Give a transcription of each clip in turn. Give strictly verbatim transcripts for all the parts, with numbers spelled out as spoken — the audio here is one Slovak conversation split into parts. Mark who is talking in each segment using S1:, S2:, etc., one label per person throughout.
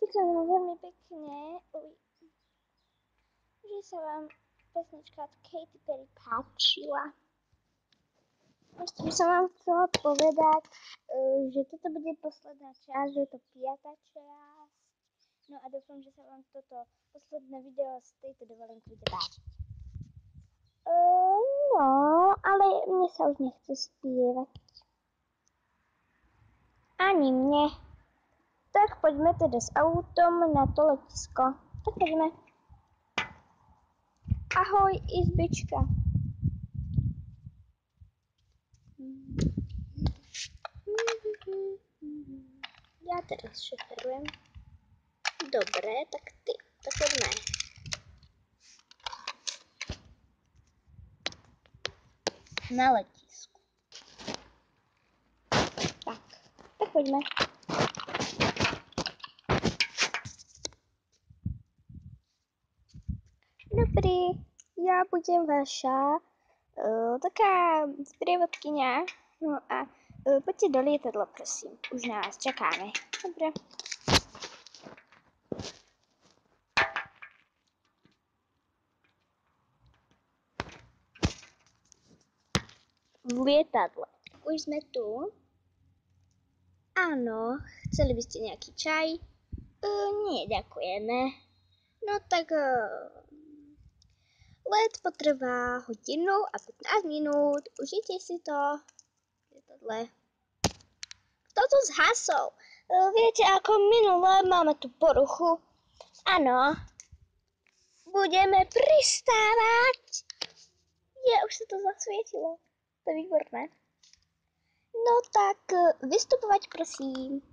S1: Ďakujem veľmi pekne, že sa vám pesnička od Katy Perry páčila. Ešte by som vám chcela povedať, že toto bude posledná časť, že je to piata časť. No a dúfam, že sa vám toto posledné video z tejto dovolenky bude páčiť. Uh, no, ale mne sa už nechce spievať. Ani mne. Tak poďme teda s autom na to letisko. Tak poďme. Ahoj, izbička. Ja teraz šoferujem. Dobre, tak ty. Tak poďme. Na letisku. Tak, tak poďme. Dobrý, ja budem vaša uh, taká sprievodkyňa. No a uh, poďte do lietadla, prosím. Už na vás čakáme. Dobre. V lietadle. Už sme tu. Áno, chceli by ste nejaký čaj? Uh, nie, ďakujeme. No tak... Uh, Let potrvá hodinu a pätnásť minút. Užite si to. Lietadle. Kto tu zhasol? Viete, ako minule máme tu poruchu. Áno. Budeme pristávať. Je, už sa to zasvietilo. To je výborné. No tak, vystupovať prosím.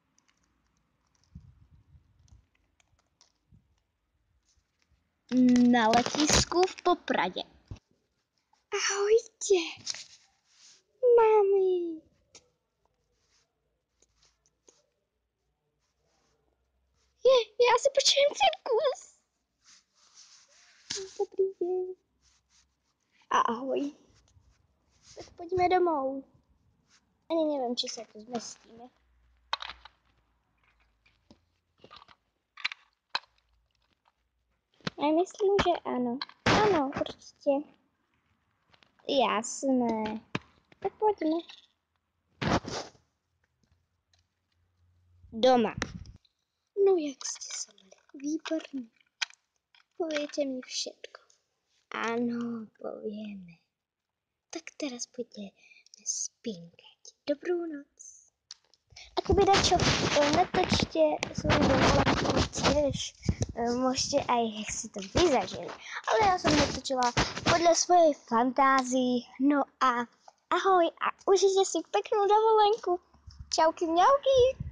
S1: Na letisku v Poprade. Ahojte, mami. Je, ja si počujem cirkus. Dobrý deň. Ahoj. Tak poďme domov. Ani neviem, či sa tu zmestíme. Ja myslím, že áno. Áno, určite. Jasné. Tak poďme. Doma. No, jak ste sa mali? Výborne. Poviete mi všetko. Áno, povieme. Tak teraz poďme spinkať. Dobrú noc. Ak by dačo, natočte svoju dovolenku tiež. Môžete aj si to vy zažiť. Ale ja som natočila podľa svojej fantázii. No a ahoj a užite si peknú dovolenku. Čauky mňauky.